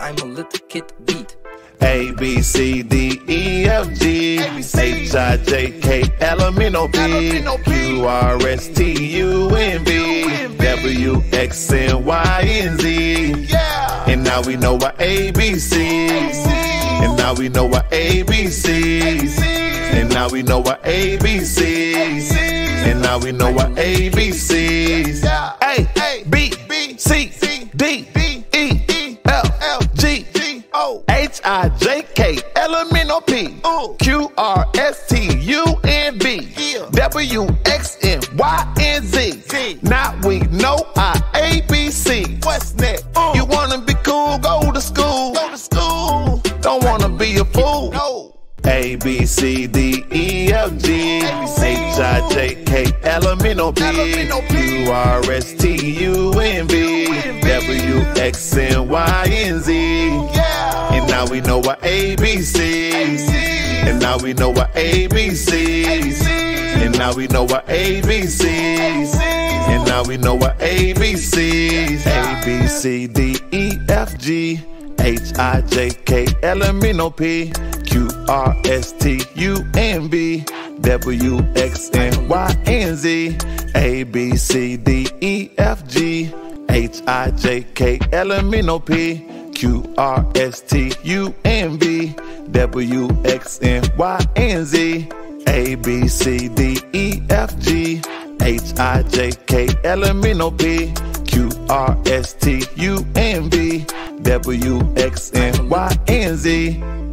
I'm a little kid beat. A, B, C, D, E, F, G, H, I, J, K, L, M, N, O, P, Q, R, S, T, U, N, V, W, X, and Y, and Z. And now we know our ABCs. And now we know our ABCs. And now we know our ABCs. And now we know our ABCs. A, B, C, D, E, F, G, H, I, J, K, L, M, N, O, P, Q, R, S, T, U, N, V, W, X, and Y, and Z. Now we know our ABC. What's next? You wanna be cool, go to school. Don't wanna be a fool. No. A, B, C, D, E, F, G, H, I, J, K, L, M, N, O, P, Q, R, S, T, U, N, V, W, X, and Y, and Z. And now we know our ABCs. And now we know our ABCs. And now we know our ABCs. And now we know our ABCs. A, B, C, D, E, F, G, H, I, J, K, L, M, N, O, P, Q, R, S, T, U, N, V, W, X, and Y, and Z. A, B, C, D, E, F, G, H, I, J, K, L, M, N, O, P, Q, R, S, T, U, N, V, W, X, and Y, and Z. A, B, C, D, E, F, G, H, I, J, K, L, M, N, O, P, Q, R, S, T, U, N, V, W, X, and Y, and Z.